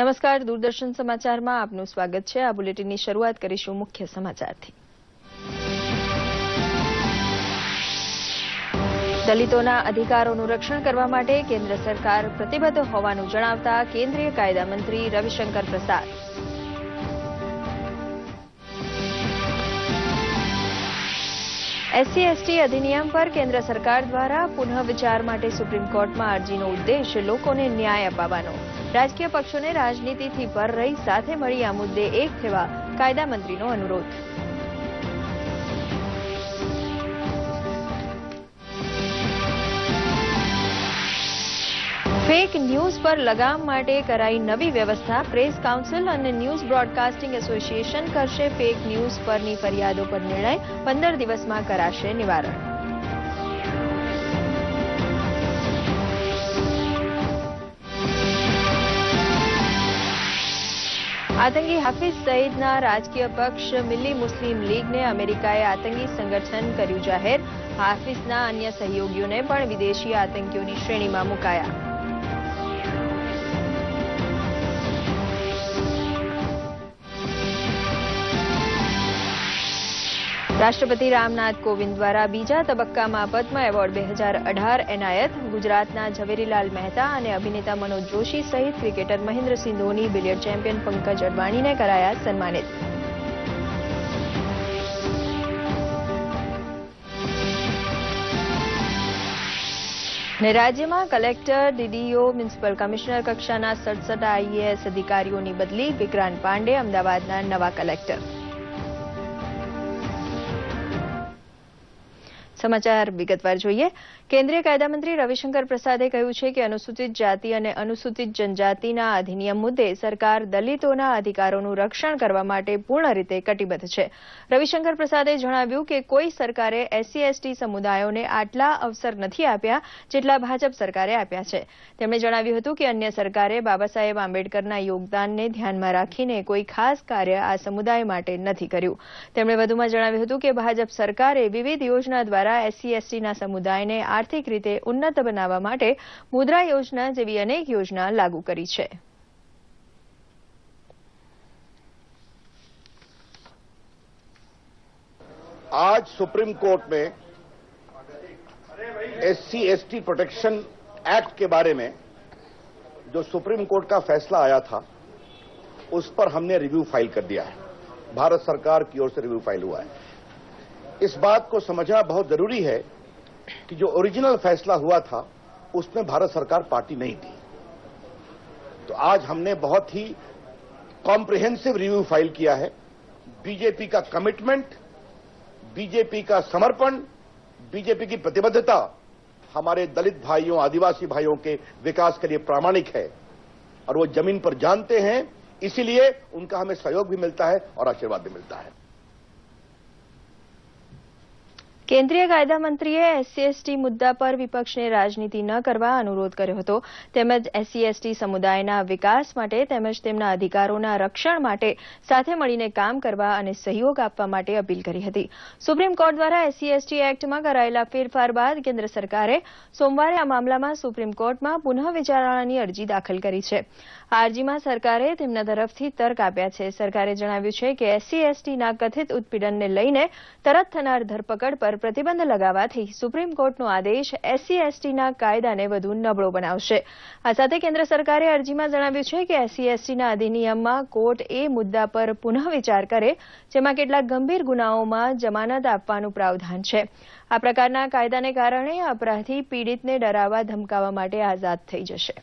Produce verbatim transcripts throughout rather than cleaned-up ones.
નમસ્કાર, દૂરદર્શન સમાચારમાં આપનું સ્વાગત છે। આ બુલેટિનની શરૂઆત કરીશું મુખ્ય સમાચારથી। દલિતોના અધિકારોનું રક્ષણ કરવા માટે કેન્દ્ર સરકાર પ્રતિબદ્ધ હોવાનું જણાવતા કેન્દ્રીય કાયદા મંત્રી રવિશંકર પ્રસાદ। એસસી એસટી અધિનિયમ પર કેન્દ્ર સરકાર દ્વારા પુનઃ વિચાર માટે સુપ્રીમ કોર્ટમાં અરજીનો ઉદ્દેશ લોકોને ન્યાય અપાવવાનો। રાજકીય પક્ષોને રાજનીતિથી પર રહી સાથે મળી આ મુદ્દે એક થવા કાયદા મંત્રીનો અનુરોધ। ફેક ન્યૂઝ પર લગામ માટે કરાઈ નવી વ્યવસ્થા। પ્રેસ કાઉન્સિલ અને ન્યૂઝ બ્રોડકાસ્ટિંગ એસોસિએશન કરશે ફેક ન્યૂઝ પરની ફરિયાદો પર નિર્ણય। પંદર દિવસમાં કરાશે નિવારણ। આતંકી હાફિઝ સઈદના રાજકીય પક્ષ મિલ્લી મુસ્લિમ લીગને અમેરિકાએ આતંકી સંગઠન કર્યું જાહેર। હાફિઝના અન્ય સહયોગીઓને પણ વિદેશી આતંકીઓની શ્રેણીમાં મુકાયા। રાષ્ટ્રપતિ રામનાથ કોવિંદ દ્વારા બીજા તબક્કામાં પદ્મ એવોર્ડ બે હજાર અઢાર એનાયત। ગુજરાતના ઝવેરીલાલ મહેતા અને અભિનેતા મનોજ જોશી સહિત cricketer Mahendra Singh Dhoni, billiards champion Pankaj અડવાણીને કરાયા સન્માનિત। અને રાજ્યમાં કલેક્ટર, ડીડીઓ, મ્યુનિસિપલ કમિશનર કક્ષાના સડસઠ આઈએએસ અધિકારીઓની બદલી। વિક્રાંત પાંડે અમદાવાદના નવા કલેક્ટર। સમાચાર વિગતવાર જોઈએ। કેન્દ્રીય કાયદા મંત્રી રવિશંકર પ્રસાદે કહ્યું છે કે અનુસૂચિત જાતિ અને અનુસૂચિત જનજાતિના અધિનિયમ મુદ્દે સરકાર દલિતોના અધિકારોનું રક્ષણ કરવા માટે પૂર્ણ રીતે કટિબદ્ધ છે। રવિશંકર પ્રસાદે જણાવ્યું કે કોઈ સરકારે એસસી એસટી સમુદાયોને આટલા અવસર નથી આપ્યા જેટલા ભાજપ સરકારે આપ્યા છે। તેમણે જણાવ્યું હતું કે અન્ય સરકારે બાબા સાહેબ આંબેડકરના યોગદાનને ધ્યાનમાં રાખીને કોઈ ખાસ કાર્ય આ સમુદાય માટે નથી કર્યું। તેમણે વધુમાં જણાવ્યું હતું કે ભાજપ સરકારે વિવિધ યોજના દ્વારા એસસી એસટીના સમુદાયને આર્થિક રીતે ઉન્નત બનાવવા માટે મુદ્રા યોજના જેવી અનેક યોજના લાગુ કરી છે। आज सुप्रीम कोर्ट में एससी एसटी प्रोटेक्शन एक्ट के बारे में जो सुप्रीम कोर्ट का फैसला आया था उस पर हमने रिव्यू फाइल कर दिया है। भारत सरकार की ओर से रिव्यू फाइल हुआ है। इस बात को समझना बहुत जरूरी है कि जो ओरिजिनल फैसला हुआ था उसमें भारत सरकार पार्टी नहीं थी। तो आज हमने बहुत ही कॉम्प्रिहेंसिव रिव्यू फाइल किया है। बीजेपी का कमिटमेंट, बीजेपी का समर्पण, बीजेपी की प्रतिबद्धता हमारे दलित भाइयों, आदिवासी भाइयों के विकास के लिए प्रामाणिक है और वो जमीन पर जानते हैं। इसीलिए उनका हमें सहयोग भी मिलता है और आशीर्वाद भी मिलता है। કેન્દ્રીય કાયદા મંત્રીએ એસસી એસટી મુદ્દા પર વિપક્ષને રાજનીતિ ન કરવા અનુરોધ કર્યો હતો। તેમજ એસસી એસટી સમુદાયના વિકાસ માટે તેમજ તેમના અધિકારોના રક્ષણ માટે સાથે મળીને કામ કરવા અને સહયોગ આપવા માટે અપીલ કરી હતી। સુપ્રીમ કોર્ટ દ્વારા એસસી એસટી એક્ટમાં કરાયેલા ફેરફાર બાદ કેન્દ્ર સરકારે સોમવારે આ મામલામાં સુપ્રીમ કોર્ટમાં પુનઃ વિચારણાની અરજી દાખલ કરી છે। આ અરજીમાં સરકારે તેમના તરફથી તર્ક આપ્યા છે। સરકારે જણાવ્યું છે કે એસસી એસટીના કથિત ઉત્પીડનને લઈને તરત થનાર ધરપકડ પર પ્રતિબંધ લગાવવાથી સુપ્રીમ કોર્ટનો આદેશ એસસી એસટીના કાયદાને વધુ નબળો બનાવશે। આ સાથે કેન્દ્ર સરકારે અરજીમાં જણાવ્યું છે કે એસસી એસટીના અધિનિયમમાં કોર્ટ એ મુદ્દા પર પુનઃ વિચાર કરે જેમાં કેટલાક ગંભીર ગુનાઓમાં જમાનત આપવાનું પ્રાવધાન છે। આ પ્રકારના કાયદાને કારણે અપરાધી પીડિતને ડરાવવા ધમકાવવા માટે આઝાદ થઈ જશે।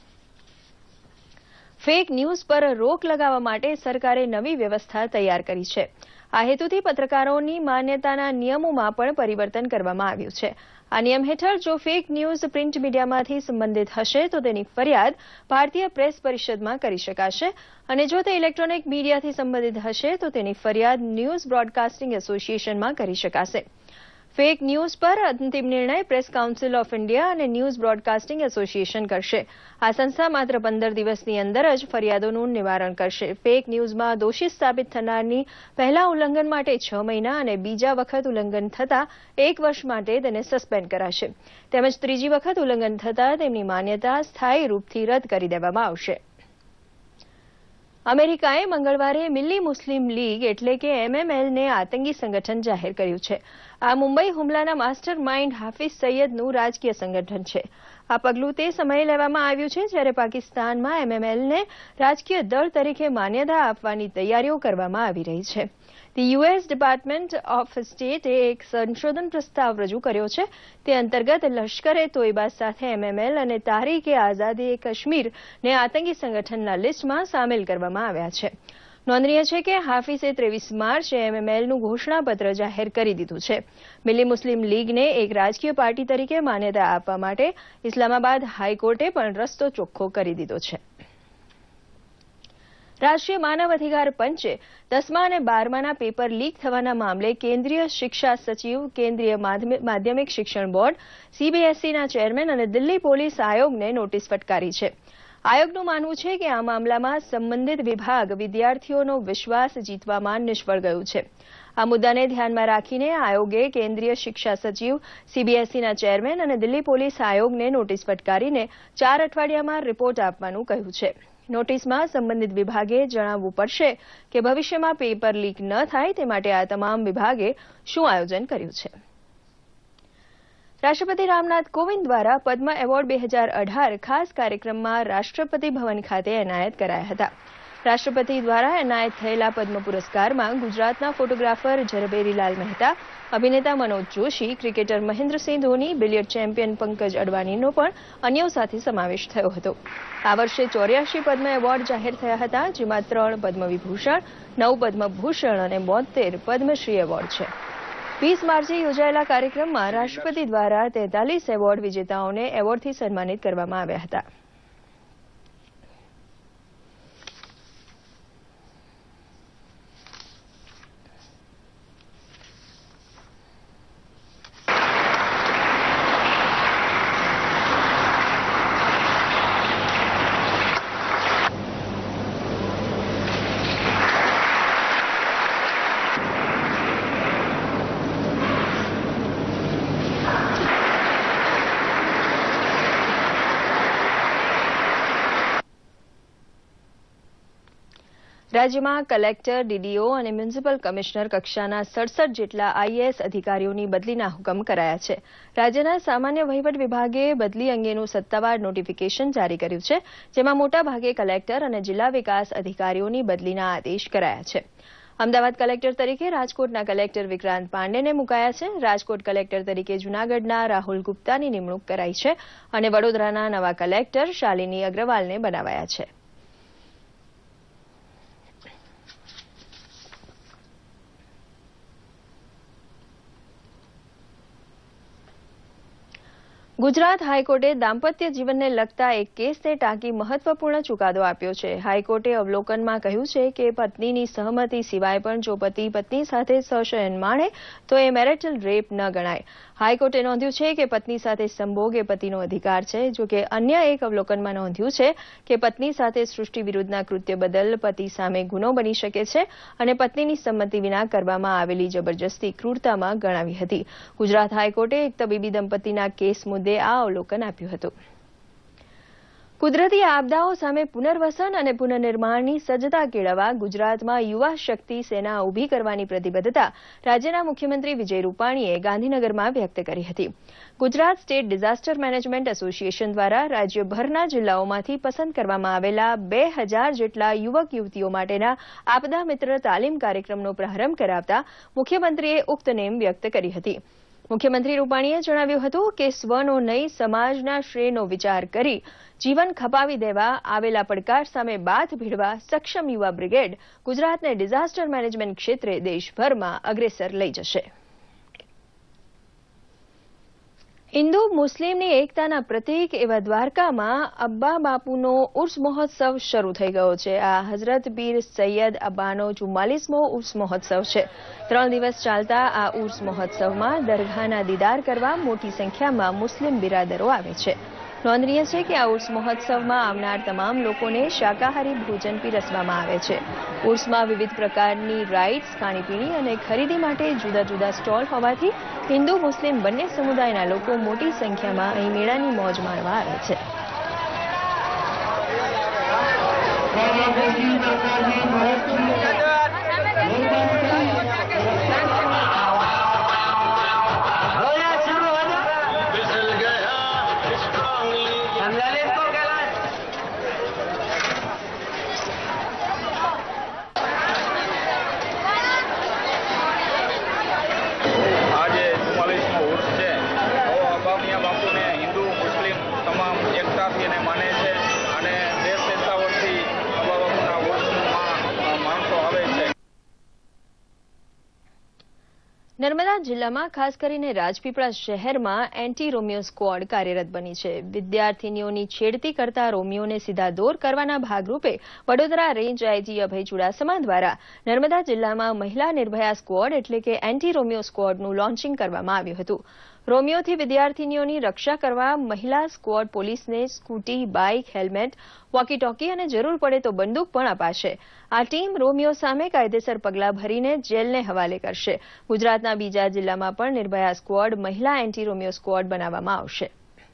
ફેક ન્યૂઝ પર રોક લગાવવા માટે સરકારે નવી વ્યવસ્થા તૈયાર કરી છે। આ હેતુથી પત્રકારોની માન્યતાના નિયમોમાં પણ પરિવર્તન કરવામાં આવ્યું છે। આ નિયમ હેઠળ જો ફેક ન્યૂઝ પ્રિન્ટ મીડિયામાંથી સંબંધિત હશે તો તેની ફરિયાદ ભારતીય પ્રેસ પરિષદમાં કરી શકાશે અને જો તે ઇલેક્ટ્રોનિક મીડિયાથી સંબંધિત હશે તો તેની ફરિયાદ ન્યૂઝ બ્રોડકાસ્ટિંગ એસોસિએશનમાં કરી શકાશે। ફેક ન્યૂઝ પર અંતિમ નિર્ણય પ્રેસ કાઉન્સિલ ઓફ ઇન્ડિયા અને ન્યૂઝ બ્રોડકાસ્ટિંગ એસોસિએશન કરશે। આ સંસ્થા માત્ર પંદર દિવસની અંદર જ ફરિયાદોનું નિવારણ કરશે। ફેક ન્યૂઝમાં દોષિત સાબિત થનારની પહેલા ઉલ્લંઘન માટે છ મહિના અને બીજા વખત ઉલ્લંઘન થતા એક વર્ષ માટે તેને સસ્પેન્ડ કરાશે તેમજ ત્રીજી વખત ઉલ્લંઘન થતા તેમની માન્યતા સ્થાયી રૂપથી રદ કરી દેવામાં આવશે। અમેરિકાએ મંગળવારે મિલ્લી મુસ્લિમ લીગ એટલે કે એમએમએલને આતંકી સંગઠન જાહેર કર્યું છે. આ મુંબઈ હુમલાના માસ્ટર માઇન્ડ હાફિઝ સૈયદનું રાજકીય સંગઠન છે. આ પગલું તે સમયે લેવામાં આવ્યું છે જ્યારે પાકિસ્તાનમાં એમએમએલને રાજકીય દળ તરીકે માન્યતા આપવાની તૈયારીઓ કરવામાં આવી રહી છે. ધી યુએસ ડિપાર્ટમેન્ટ ઓફ સ્ટેટે એક સંશોધન પ્રસ્તાવ રજૂ કર્યો છે. તે અંતર્ગત લશ્કરે તોયબા સાથે એમએમએલ અને તારીકે આઝાદી કાશ્મીરને આતંકી સંગઠનના લિસ્ટમાં સામેલ કરવામાં આવ્યા છે. નોંધનીય છે કે હાફિઝે ત્રેવીસ માર્ચે એમએમએલનું ઘોષણાપત્ર જાહેર કરી દીધું છે. મિલ્લી મુસ્લિમ લીગને એક રાજકીય પાર્ટી તરીકે માન્યતા આપવા માટે ઇસ્લામાબાદ હાઈકોર્ટે પણ રસ્તો ચોખ્ખો કરી દીધો છે. રાષ્ટ્રીય માનવ અધિકાર પંચે દસમા અને બારમાના પેપર લીક થવાના મામલે કેન્દ્રીય શિક્ષા સચિવ, કેન્દ્રીય માધ્યમિક શિક્ષણ બોર્ડ, સીબીએસઈના ચેરમેન અને દિલ્હી પોલીસ આયોગને નોટિસ ફટકારી છે. આયોગનું માનવું છે કે આ મામલામાં સંબંધિત વિભાગ વિદ્યાર્થીઓનો વિશ્વાસ જીતવામાં નિષ્ફળ ગયું છે. આ મુદ્દાને ધ્યાનમાં રાખીને આયોગે કેન્દ્રીય શિક્ષા સચિવ, સીબીએસઈના ચેરમેન અને દિલ્હી પોલીસ આયોગને નોટિસ ફટકારીને ચાર અઠવાડિયામાં રિપોર્ટ આપવાનું કહ્યું છે. નોટિસમાં સંબંધિત વિભાગે જણાવવું પડશે કે ભવિષ્યમાં પેપર લીક ન થાય તે માટે આ તમામ વિભાગે શું આયોજન કર્યું છે. રાષ્ટ્રપતિ રામનાથ કોવિંદ દ્વારા પદ્મ એવોર્ડ બે હજાર અઢાર ખાસ કાર્યક્રમમાં રાષ્ટ્રપતિ ભવન ખાતે એનાયત કરાયા હતા. રાષ્ટ્રપતિ દ્વારા એનાયત થયેલા પદ્મ પુરસ્કારમાં ગુજરાતના ફોટોગ્રાફર ઝરબેરીલાલ મહેતા, અભિનેતા Manoj Joshi, cricketer Mahendra Singh Dhoni, billiards champion Pankaj અડવાણીનો પણ અન્યો સાથે સમાવેશ થયો હતો. આ વર્ષે ચોર્યાસી પદ્મ એવોર્ડ જાહેર થયા હતા, જેમાં ત્રણ પદ્મવિભૂષણ, નવ પદ્મભૂષણ અને બોતેર પદ્મશ્રી એવોર્ડ છે. વીસ માર્ચે યોજાયેલા કાર્યક્રમમાં રાષ્ટ્રપતિ દ્વારા તેતાલીસ એવોર્ડ વિજેતાઓને એવોર્ડથી સન્માનિત કરવામાં આવ્યા હતા. રાજ્યમાં કલેક્ટર, ડીડીઓ અને મ્યુનિસિપલ કમિશનર કક્ષાના સડસઠ જેટલા આઈએએસ અધિકારીઓની બદલીના હુકમ કરાયા છે. રાજ્યના સામાન્ય વહીવટ વિભાગે બદલી અંગેનું સત્તાવાર નોટિફિકેશન જારી કર્યું છે, જેમાં મોટાભાગે કલેક્ટર અને જિલ્લા વિકાસ અધિકારીઓની બદલીના આદેશ કરાયા છે. અમદાવાદ કલેક્ટર તરીકે રાજકોટના કલેક્ટર વિક્રાંત પાંડેને મુકાયા છે. રાજકોટ કલેક્ટર તરીકે જૂનાગઢના રાહુલ ગુપ્તાની નિમણૂક કરાઈ છે અને વડોદરાના નવા કલેક્ટર શાલિની અગ્રવાલને બનાવાયા છે. ગુજરાત હાઈકોર્ટે દાંપત્ય જીવનને લગતા એક કેસને ટાંકી મહત્વપૂર્ણ ચુકાદો આપ્યો છે. હાઈકોર્ટે અવલોકનમાં કહ્યું છે કે પત્નીની સહમતિ સિવાય પણ જો પતિ પત્ની સાથે સહશયન માણે તો એ મેરિટલ રેપ ન ગણાય. હાઈકોર્ટે નોંધ્યું છે કે પત્ની સાથે સંભોગ એ પતિનો અધિકાર છે. જો કે અન્ય એક અવલોકનમાં નોંધ્યું છે કે પત્ની સાથે સૃષ્ટિ વિરુદ્ધના કૃત્ય બદલ પતિ સામે ગુનો બની શકે છે અને પત્નીની સંમતિ વિના કરવામાં આવેલી જબરજસ્તી ક્રૂરતામાં ગણાવી હતી. ગુજરાત હાઈકોર્ટે એક તબીબી દંપતીના કેસ મુદ્દે આ અવલોકન આપ્યું હતું. કુદરતી આપદાઓ સામે પુનર્વસન અને પુનર્નિર્માણની સજ્જતા કેળવવા ગુજરાતમાં યુવા શક્તિ સેના ઊભી કરવાની પ્રતિબદ્ધતા રાજ્યના મુખ્યમંત્રી વિજય રૂપાણીએ ગાંધીનગરમાં વ્યક્ત કરી હતી. Gujarat state disaster management association દ્વારા રાજ્યભરના જિલ્લાઓમાંથી પસંદ કરવામાં આવેલા બે હજાર જેટલા યુવક યુવતીઓ માટેના આપદા મિત્ર તાલીમ કાર્યક્રમનો પ્રારંભ કરાવતા મુખ્યમંત્રીએ ઉક્ત નેમ વ્યક્ત કરી હતી. મુખ્યમંત્રી રૂપાણીએ જણાવ્યું હતું કે સ્વનો નહીં સમાજના શ્રેયનો વિચાર કરી જીવન ખપાવી દેવા આવેલા પડકાર સામે બાથ ભીડવા સક્ષમ યુવા બ્રિગેડ ગુજરાતને ડિઝાસ્ટર મેનેજમેન્ટ ક્ષેત્રે દેશભરમાં અગ્રેસર લઈ જશે. હિન્દુ મુસ્લિમની એકતાના પ્રતીક એવા દ્વારકામાં અબ્બા બાપુનો ઉર્સ મહોત્સવ શરૂ થઈ ગયો છે. આ હઝરત પીર સૈયદ અબ્બાનો ચુમ્માલીસમો ઉર્સ મહોત્સવ છે. ત્રણ દિવસ ચાલતા આ ઉર્સ મહોત્સવમાં દરગાહના દીદાર કરવા મોટી સંખ્યામાં મુસ્લિમ બિરાદરો આવે છે. નોંધનીય છે કે આ ઉર્સ મહોત્સવમાં આવનાર તમામ લોકોને શાકાહારી ભોજન પીરસવામાં આવે છે. ઉર્સમાં વિવિધ પ્રકારની રાઇડ્સ, ખાણીપીણી અને ખરીદી માટે જુદા જુદા સ્ટોલ હોવાથી હિન્દુ મુસ્લિમ બંને સમુદાયના લોકો મોટી સંખ્યામાં અહીં મેળાની મોજ માણવા આવે છે. નર્મદા જિલ્લામાં ખાસ કરીને રાજપીપળા શહેરમાં એન્ટી રોમિયો સ્ક્વોડ કાર્યરત બની છે. વિદ્યાર્થીનીઓની છેડતી કરતા રોમિયોને સીધા દોર કરવાના ભાગરૂપે વડોદરા રેન્જ આઈજી અભય ચુડાસમા દ્વારા નર્મદા જિલ્લામાં મહિલા નિર્ભયા સ્ક્વોડ એટલે કે એન્ટી રોમિયો સ્ક્વોડનું લોન્ચિંગ કરવામાં આવ્યું હતું. રોમિયોથી વિદ્યાર્થીનીઓની રક્ષા કરવા મહિલા સ્ક્વોડ પોલીસને scooty, bike, helmet, walkie talkie અને જરૂર પડે તો બંદૂક પણ અપાશે. આ ટીમ રોમિયો સામે કાયદેસર પગલાં ભરીને જેલને હવાલે કરશે. ગુજરાતના બીજા જિલ્લામાં પણ નિર્ભયા સ્ક્વોડ મહિલા એન્ટી રોમિયો સ્ક્વોડ બનાવવામાં આવશે.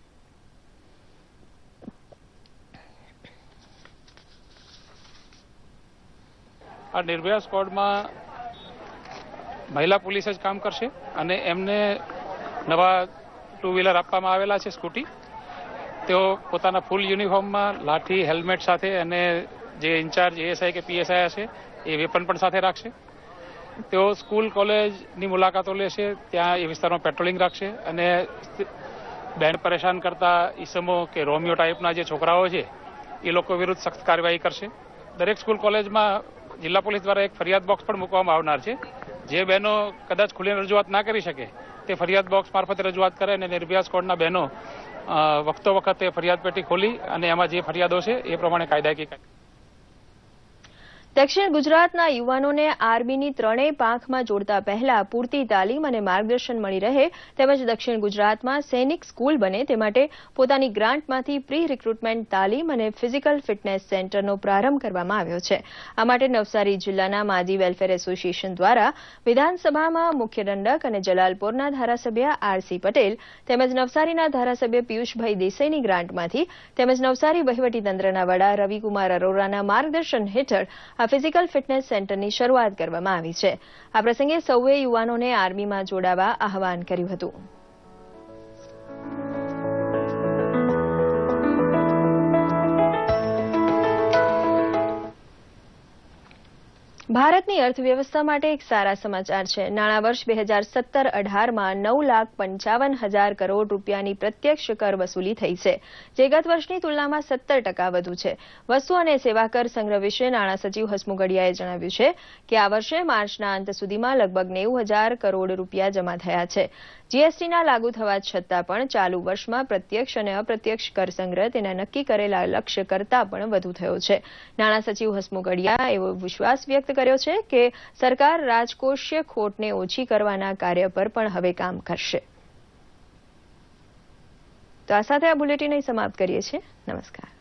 આ નિર્ભયા સ્ક્વોડમાં મહિલા પોલીસ જ કામ કરશે અને એમને નવા ટુ વ્હીલર આપવામાં આવેલા છે, સ્કૂટી. તેઓ પોતાના ફૂલ યુનિફોર્મમાં લાઠી, હેલ્મેટ સાથે અને જે ઇન્ચાર્જ એએસઆઈ કે પીએસઆઈ હશે એ વેપન પણ સાથે રાખશે. તેઓ સ્કૂલ, કોલેજની મુલાકાતો લેશે, ત્યાં એ વિસ્તારમાં પેટ્રોલિંગ રાખશે અને બેન પરેશાન કરતા ઈસમો કે રોમિયો ટાઈપના જે છોકરાઓ છે એ લોકો વિરુદ્ધ સખ્ત કાર્યવાહી કરશે. દરેક સ્કૂલ, કોલેજમાં જિલ્લા પોલીસ દ્વારા એક ફરિયાદ બોક્સ પણ મૂકવામાં આવનાર છે. જે બહેનો કદાચ ખુલ્લીને રજૂઆત ના કરી શકે તે ફરિયાદ બોક્સ મારફતે રજૂઆત કરે અને નિર્ભયા સ્ક્વોડના બહેનો વખતો વખતે ફરિયાદ પેટી ખોલી અને એમાં જે ફરિયાદો છે એ પ્રમાણે કાયદાકીય. દક્ષિણ ગુજરાતના યુવાનોને આર્મીની ત્રણેય પાંખમાં જોડતા પહેલા પૂરતી તાલીમ અને માર્ગદર્શન મળી રહે તેમજ દક્ષિણ ગુજરાતમાં સૈનિક સ્કૂલ બને તે માટે પોતાની ગ્રાન્ટમાંથી પ્રી રિક્રુટમેન્ટ તાલીમ અને ફિઝિકલ ફિટનેસ સેન્ટરનો પ્રારંભ કરવામાં આવ્યો છે. આ માટે નવસારી જિલ્લાના માજી વેલફેર એસોસિએશન દ્વારા વિધાનસભામાં મુખ્ય દંડક અને જલાલપોરના ધારાસભ્ય આરસી પટેલ તેમજ નવસારીના ધારાસભ્ય પિયુષભાઈ દેસાઈની ગ્રાન્ટમાંથી તેમજ નવસારી વહીવટીતંત્રના વડા રવિકુમાર અરોરાના માર્ગદર્શન હેઠળ આ ફિઝિકલ ફિટનેસ સેન્ટરની શરૂઆત કરવામાં આવી છે. આ પ્રસંગે સૌએ યુવાનોને આર્મીમાં જોડાવા આહવાન કર્યું હતું. ભારતની અર્થવ્યવસ્થા માટે એક સારા સમાચાર છે. નાણાં વર્ષ બે હજાર સત્તર અઢારમાં નવ લાખ પંચાવન હજાર કરોડ રૂપિયાની પ્રત્યક્ષ કર વસૂલી થઈ છે, જે ગત વર્ષની તુલનામાં સત્તર ટકા વધુ છે. વસ્તુ અને સેવા કર સંગ્રહ વિશે નાણાં સચિવ હસમુગડિયાએ જણાવ્યું છે કે આ વર્ષે માર્ચના અંત સુધીમાં લગભગ નેવું હજાર કરોડ રૂપિયા જમા થયા છે. જીએસટીના લાગુ થવા છતાં પણ ચાલુ વર્ષમાં પ્રત્યક્ષ અને અપ્રત્યક્ષ કર સંગ્રહ તેના નક્કી કરેલા લક્ષ્ય કરતાં પણ વધુ થયો છે. નાણાં સચિવ હસમુગડિયા એવો વિશ્વાસ વ્યક્ત કર્યો છે કે સરકાર રાજકોષીય ખોટને ઓછી કરવાના કાર્ય પર પણ હવે કામ કરશે. તો આ સાથે આ બુલેટિન અહીં સમાપ્ત કરીએ છીએ. નમસ્કાર.